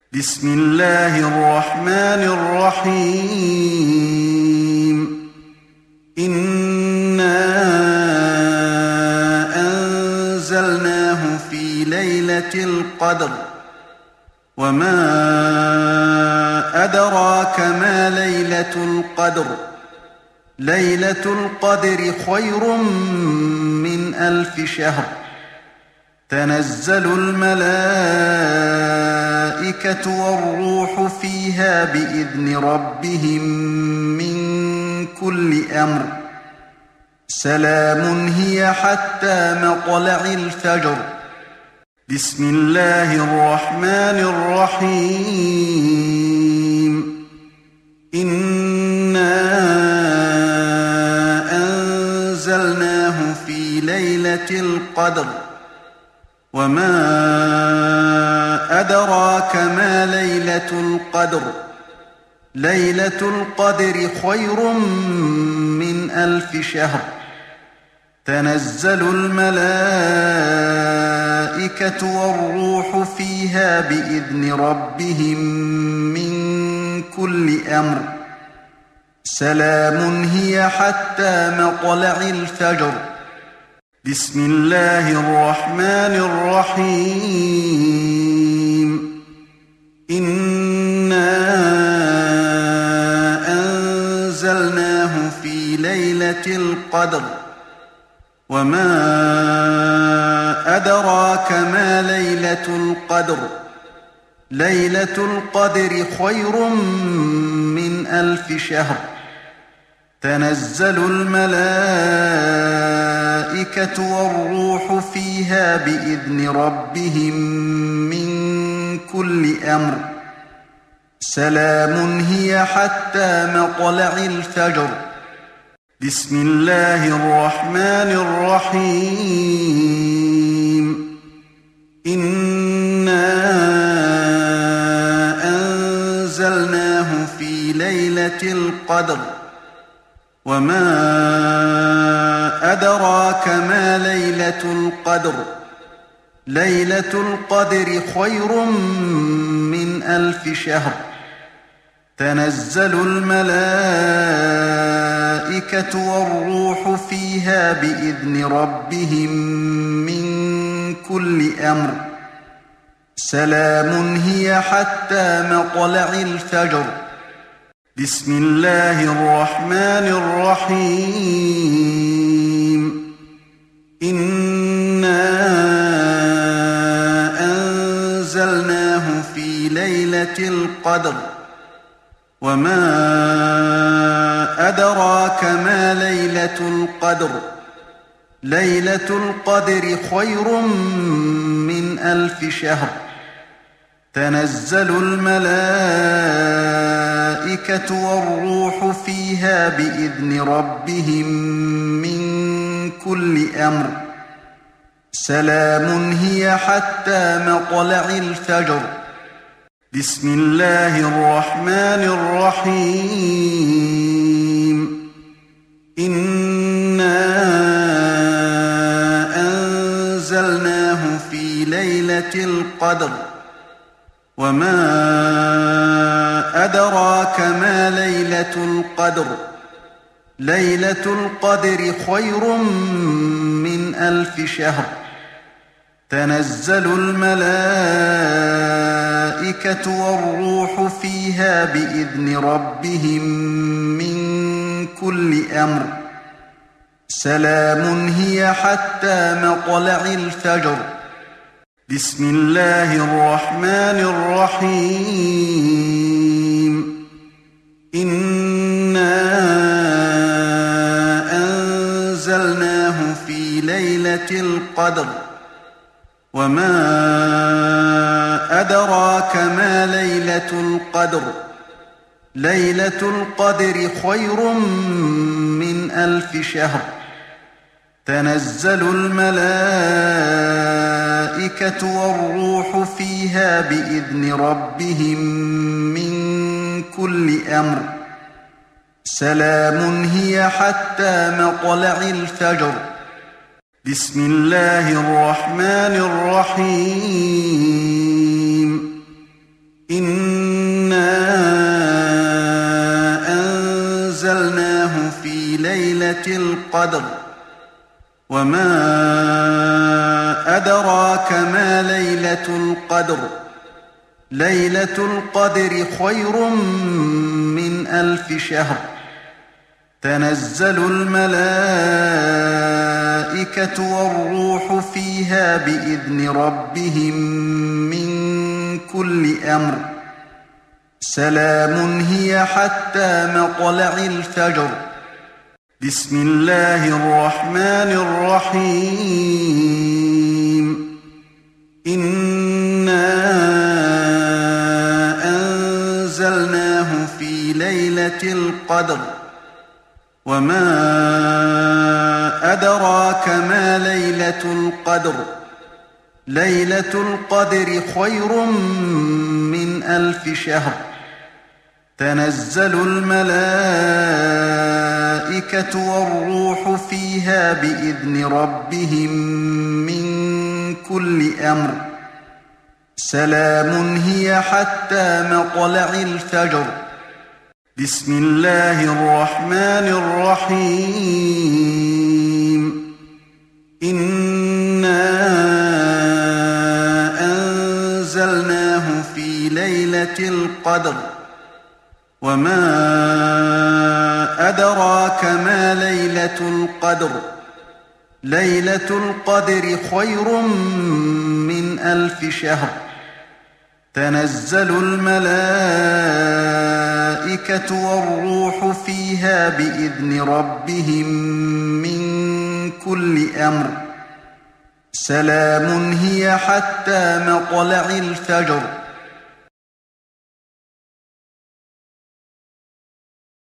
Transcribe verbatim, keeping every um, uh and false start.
بسم الله الرحمن الرحيم إنا أنزلناه في ليلة القدر وما أدراك ما ليلة القدر ليلة القدر خير من ألف شهر تنزل الملائكة والروح فيها بإذن ربهم من كل أمر سلام هي حتى مطلع الفجر بسم الله الرحمن الرحيم إنا أنزلناه في ليلة القدر وما أدراك ما ليلة القدر ليلة القدر خير من ألف شهر تنزل الملائكة والروح فيها بإذن ربهم من كل أمر سلام هي حتى مطلع الفجر بسم الله الرحمن الرحيم إنا أنزلناه في ليلة القدر وما أدراك ما ليلة القدر ليلة القدر خير من ألف شهر تنزل الملائكة والروح فيها بإذن ربهم من كل أمر سلام هي حتى مطلع الفجر بسم الله الرحمن الرحيم إنا أنزلناه في ليلة القدر وما أدراك ما ليلة القدر ليلة القدر خير من ألف شهر تنزل الملائكة والروح فيها بإذن ربهم من كل أمر سلام هي حتى مطلع الفجر بسم الله الرحمن الرحيم إنا أنزلناه في ليلة القدر وما أدراك ما ليلة القدر ليلة القدر خير من ألف شهر تنزل الملائكة والروح فيها بإذن ربهم من كل أمر سلام هي حتى مطلع الفجر بسم الله الرحمن الرحيم إنا أنزلناه في ليلة القدر وما أدراك ما ليلة القدر ليلة القدر خير من ألف شهر تنزل الملائكة والروح فيها بإذن ربهم من كل أمر سلام هي حتى مطلع الفجر بسم الله الرحمن الرحيم إنا أنزلناه في ليلة القدر وما أدراك ما ليلة القدر ليلة القدر خير من ألف شهر تنزل الملائكة والروح فيها بإذن ربهم من كل أمر سلام هي حتى مطلع الفجر بسم الله الرحمن الرحيم إن ليلة القدر وما أدراك ما ليلة القدر ليلة القدر خير من ألف شهر تنزل الملائكة والروح فيها بإذن ربهم من كل أمر سلام هي حتى مطلع الفجر بسم الله الرحمن الرحيم إنا أنزلناه في ليلة القدر وما أدراك ما ليلة القدر ليلة القدر خير من ألف شهر تنزل الملائكة والروح فيها بإذن ربهم من كل أمر سلام هي حتى مطلع الفجر بسم الله الرحمن الرحيم إنا أنزلناه في ليلة القدر وما أدراك ما ليلة القدر ليلة القدر خير من ألف شهر تنزل الملائكة والروح فيها بإذن ربهم من كل أمر سلام هي حتى مطلع الفجر